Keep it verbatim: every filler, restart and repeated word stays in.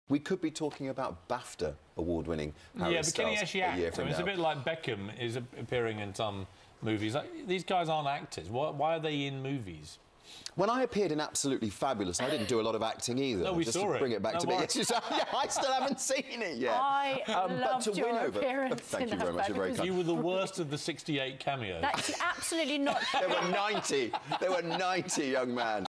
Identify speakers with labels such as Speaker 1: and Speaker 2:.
Speaker 1: We could be talking about BAFTA award-winning Harry
Speaker 2: Yeah, but can he
Speaker 1: Styles
Speaker 2: actually
Speaker 1: a
Speaker 2: act?
Speaker 1: year
Speaker 2: I
Speaker 1: from
Speaker 2: mean, it's
Speaker 1: now.
Speaker 2: a bit like Beckham is appearing in some movies. Like, these guys aren't actors. Why, why are they in movies?
Speaker 1: When I appeared in Absolutely Fabulous, I didn't do a lot of acting either.
Speaker 2: No, we
Speaker 1: just
Speaker 2: saw
Speaker 1: to
Speaker 2: it.
Speaker 1: bring it back
Speaker 2: No
Speaker 1: to me.
Speaker 2: worries.
Speaker 1: Yes, yeah, I still haven't seen it yet.
Speaker 3: I
Speaker 1: um,
Speaker 3: loved
Speaker 1: but to
Speaker 3: your
Speaker 1: win over...
Speaker 3: appearance
Speaker 1: Thank
Speaker 3: in
Speaker 1: you very
Speaker 3: that
Speaker 1: much. You're very
Speaker 3: because
Speaker 1: kind.
Speaker 2: You were the worst of the sixty-eight cameos.
Speaker 3: That's absolutely not.
Speaker 1: There were ninety. There were ninety, young man.